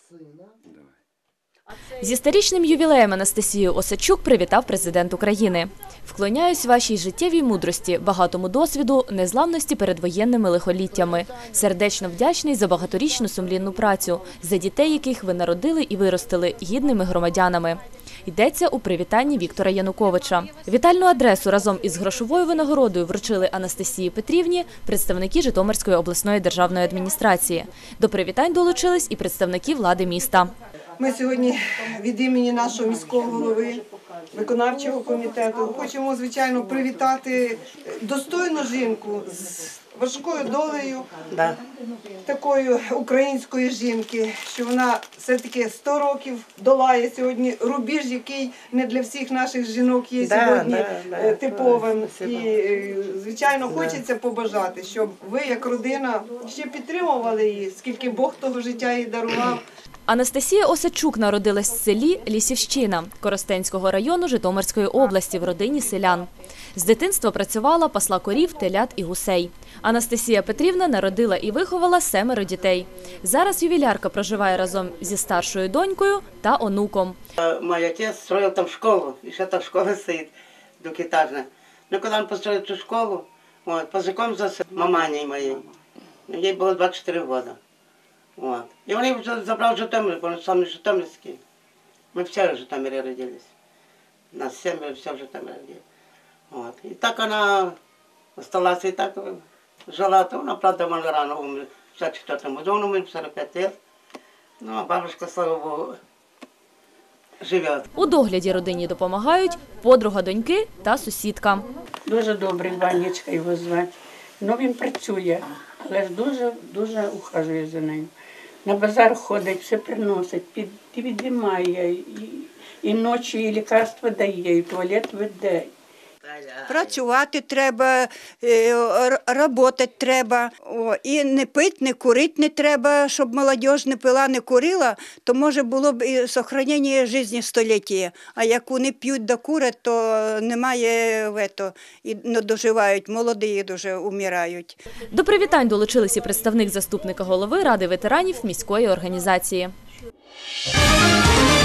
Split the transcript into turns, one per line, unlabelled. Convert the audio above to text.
Зі сторічним ювілеєм Анастасію Осадчук привітав президент України. «Вклоняюсь вашій життєвій мудрості, багатому досвіду, незламності перед воєнними лихоліттями. Сердечно вдячний за багаторічну сумлінну працю, за дітей, яких ви народили і виростили гідними громадянами». Йдеться у привітанні Віктора Януковича. Вітальну адресу разом із грошовою винагородою вручили Анастасії Петрівні представники Житомирської обласної державної адміністрації. До привітань долучились і представники влади міста.
Ми сьогодні від імені нашого міського голови, виконавчого комітету хочемо, звичайно, привітати достойну жінку з важкою долею, такої української жінки, що вона все-таки 100 років долає сьогодні рубіж, який не для всіх наших жінок є сьогодні типовим. І, звичайно, хочеться побажати, щоб ви, як родина, ще підтримували її, скільки Бог того життя їй дарував.
Анастасія Осадчук народилась в селі Лісівщина Коростенського району Житомирської області в родині селян. З дитинства працювала, пасла корів, телят і гусей. Анастасія Петрівна народила і виховала 7 дітей. Зараз ювілярка проживає разом зі старшою донькою та онуком.
Мой отец строил там школу, еще там школа стоит двухэтажная. Но когда он построил эту школу, познакомился с маманей моей. Ей было 24 года. И он их забрал в Житомир, он сам житомирский. Мы все в Житомире родились. Нас 7 все в Житомире родились. И так она осталась, и так жила. То она, правда, она рано умерла, в 64 году он умер, 45 лет. Ну, а бабушка, слава Богу, живе.
У догляді родині допомагають подруга доньки та сусідка.
Дуже добрий, Ванечка його звати. Ну, він працює, але ж дуже ухажує за нею. На базар ходить, все приносить, підіймає, і ночі, і лікарства дає, і туалет веде.
Працювати треба, працювати треба. І не пити, не курити не треба, щоб молодь не пила, не курила, то може було б і зберігання життя століття. А як вони п'ють да курять, то немає, і не доживають, молоді дуже умирають.
До привітань долучилися представник заступника голови Ради ветеранів міської організації.